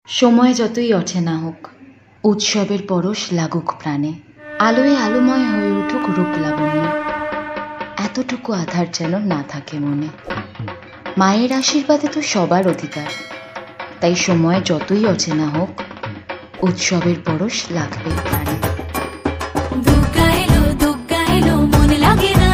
সময় যতই অচেনা হোক, উৎসবের পরশ লাগুক প্রাণে, আলোয় আলোময় হয়ে উঠুক রূপ লাবণ্য, এতটুকু আধার যেন না থাকে মনে। মায়ের আশীর্বাদে তো সবার অধিকার, তাই সময় যতই অচেনা হোক, উৎসবের পরশ লাগবে প্রাণে। দুর্গা এলো মন লাগে না।